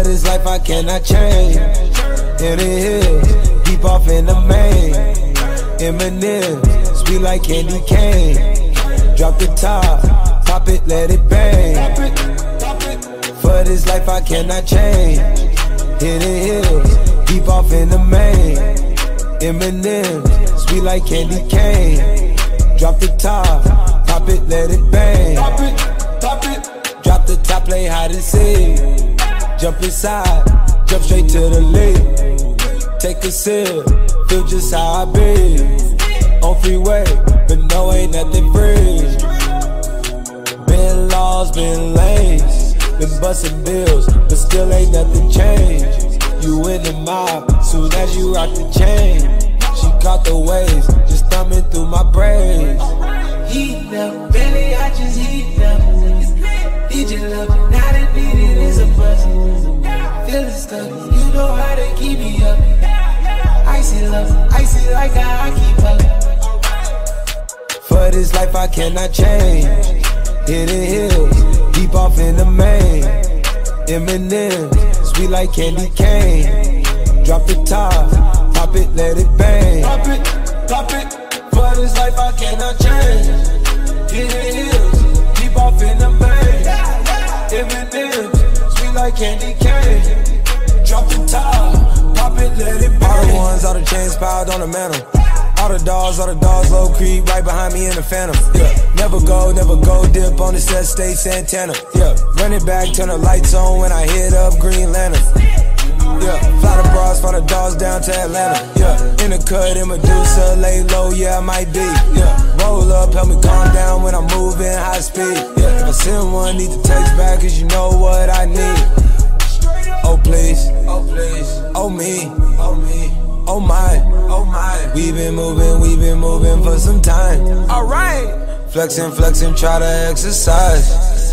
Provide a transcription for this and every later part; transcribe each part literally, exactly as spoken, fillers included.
this life I cannot change. In the hills, deep off in the main. M and M's, sweet like candy cane. Drop the top, pop it, let it bang. For this life I cannot change. In the hills, deep off in the main. M and M's, sweet like candy cane. Drop the top, pop it, let it bang. Pop it, pop it. Drop the top, play hide and seek. Jump inside, jump straight to the lake. Take a sip, feel just how I be. On freeway, but no, ain't nothing free. Been lost, been lanes, been busting bills, but still ain't nothing changed. You in the mob, soon as you rock the chain. She caught the waves, just thumbing through my braids. Heat up, belly, I just heat up. Need your love, now that need it is a buzz. Feeling stuck, you know how to keep me up. Icy love, icy like how I keep up. For this life I cannot change. Hidden hills, deep off in the main. M and M's, sweet like candy cane. Drop the top, pop it, let it bang. Pop it, pop it. For this life I cannot change. Hidden hills, deep off in the main. M and M's, sweet like candy cane. Drop the top, pop it, let it bang. All the ones, all the chains piled on the mantle. All the dogs, all the dogs, low creep, right behind me in the phantom. Yeah, never go, never go, dip on the set, stay Santana. Yeah, run it back, turn the lights on when I hit up Green Lantern. Yeah, fly the bras, fly the dogs down to Atlanta. Yeah, in the cut, in Medusa, lay low, yeah, I might be. Yeah, roll up, help me calm down when I'm moving high speed. Yeah, if I send one, need to text back, cause you know what I need. Oh please, oh please, oh me, oh me, oh my, oh my. We been moving, we been moving for some time. Alright, flexing, flexing, try to exercise.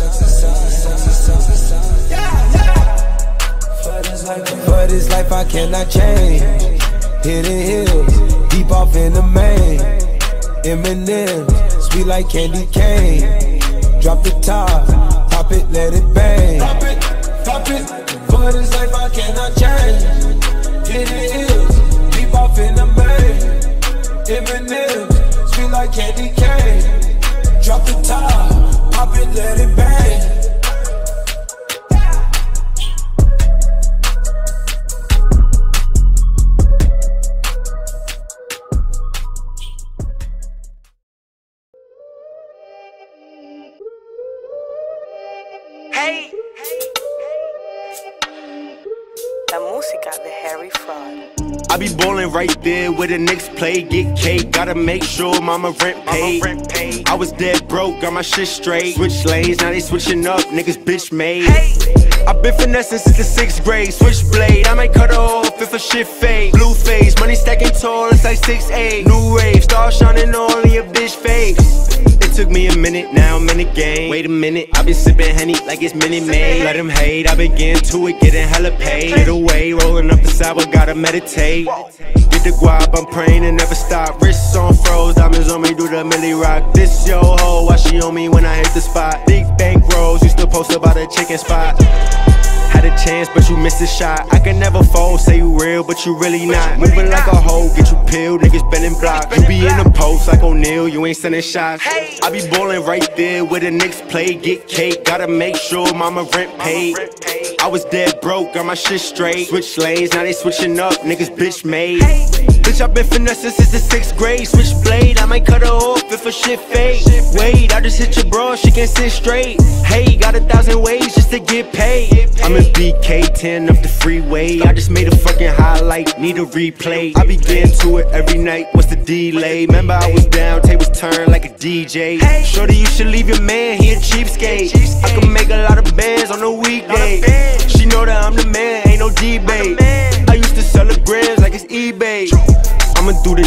For this life I cannot change. Hidden hills, deep off in the main. M and M's, sweet like candy cane. Drop the top, pop it, let it bang. Pop it, pop it. For this life I cannot change. Hidden hills, deep off in the main. M and M's, sweet like candy cane. Drop the top, pop it, let it bang. Hey, la música de Harry Fraud. I be ballin' right there where the Knicks play, get cake. Gotta make sure mama rent paid. I was dead broke, got my shit straight. Switch lanes, now they switching up, niggas bitch made. I been finessing since the sixth grade. Switchblade, I might cut her off if a shit fade. Blue face, money stacking tall, it's like six eight. New rave, star shining only a bitch face. It took me a minute, now I'm in the game. Wait a minute, I been sipping Henny like it's Minute Maid. Let them hate, I been getting to it, getting hella paid. Get away, rolling up the sour, gotta meditate. Get the guap, I'm praying and never stop. Wrists on froze, diamonds on me, do the milli rock. This yo ho, why she on me when I hit the spot? Big bank rolls, used to post about a chicken spot. Had a chance, but you missed a shot. I can never fold, say you real, but you really not. Moving like a hoe, get you peeled, niggas bending block. You be in the post like O'Neal, you ain't sending shots. I be ballin' right there where the Knicks play, get cake. Gotta make sure mama rent paid. I was dead broke, got my shit straight. Switch lanes, now they switching up, niggas bitch made. Bitch, I been finessing since the sixth grade. Switchblade, I might cut her off if a shit fade. Wait, I just hit your bra, she can sit straight. Hey, got a thousand ways just to get paid. I'm in B K ten up the freeway. I just made a fucking highlight, need a replay. I be getting to it every night, what's the delay? Remember I was down, tables turned like a D J. Shorty, you should leave your man, he a cheapskate. I can make a lot of bands on a weekday. She know that I'm the man, ain't no debate. I used to sell the grams like it's eBay. I'ma do the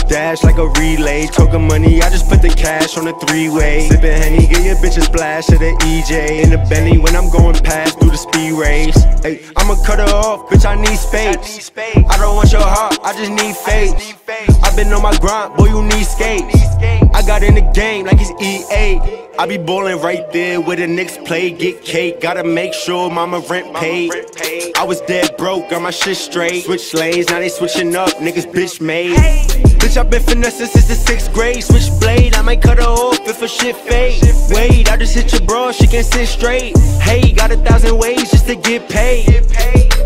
dash like a relay. Token money, I just put the cash on the three-way. Sippin' Henny, get your bitch a splash of the E J. In the Bentley when I'm going past through the speed race. Hey, I'ma cut her off, bitch, I need space. I don't want your heart, I just need face. I been on my grind, boy, you need skates. I got in the game like it's E A. I be ballin' right there where the Knicks play, get cake. Gotta make sure mama rent paid. I was dead broke, got my shit straight. Switch lanes, now they switching up, niggas bitch made. Bitch, I been finessing since the sixth grade. Switch blade, I might cut her off if her shit fade. Wait, I just hit your bra, she can sit straight. Hey, got a thousand ways just to get paid.